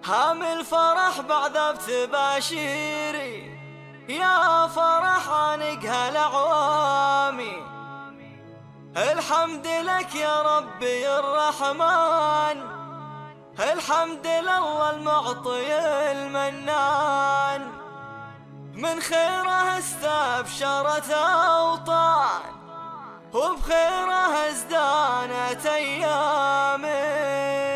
حامل فرح بعد بتباشيري، يا فرح عانقها الأعوامي. الحمد لك يا ربي الرحمن، الحمد لله المعطي المنان. من خيره استبشرت أوطان، وبخيره ازدانت أيامي.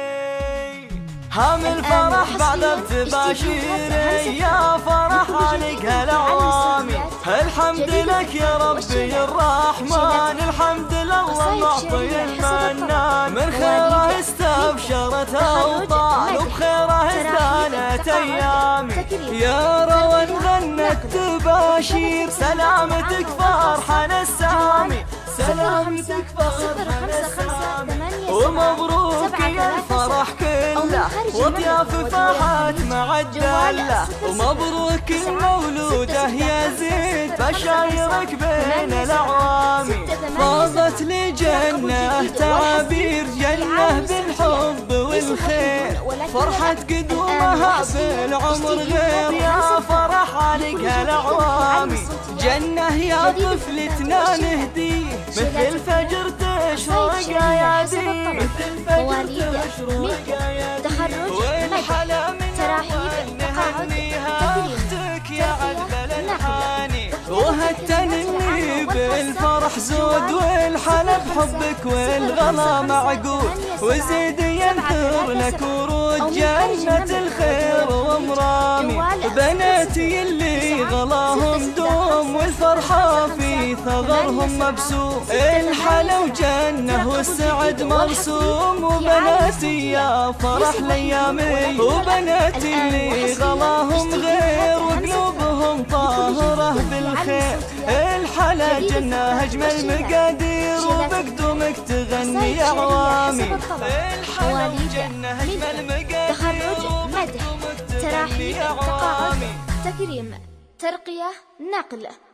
حامل فرح بعد بتباشيري، يا فرح عانقها الأعوامي. الحمد لك يا ربي الرحمن، الحمد لله المعطي المنان. من خيره استبشرت أوطان، وبخيره ازدانت أيامي. يا روى غنت تباشير، سلامتك فرحنا السامي، سلامتك فرحنا السامي. ومبروك يا الفرح كله، وضياف فاحت مع الدلة. ومبروك المولودة يا زيد، بشايرك بين الأعوامي. فاضت لجنة تعابير، جنة بالحب والخير، فرحة قدومها بالعمر غير. يا فرح عانقها الأعوامي، جنة يا طفلتنا نهديه، مثل الفجر تشرق أياديه، مثل الفجر تشرق أياديه. والحلا من أول نهنيها أختك يا عذب الحاني. وهالتنمي بالفرح زود، والحلا بحبك والغلا معقود. وزيد ينثر لك ورود جنة الخير ومرامي. بناتي اللي غلاهم دوم، والفرحة في ثغرهم مبسوم. الحلا وجنة والسعد مرسوم. وبناتي يا فرح ليامي، وبناتي اللي غلاهم غير، وقلوبهم طاهرة بالخير. الحلا جنة أجمل مقادير، وبقدومك تغني أعوامي. الحلا وجنة أجمل مقادير، تخرج، مدح، تراحيب، تقاعد، تكريم، ترقية، نقل.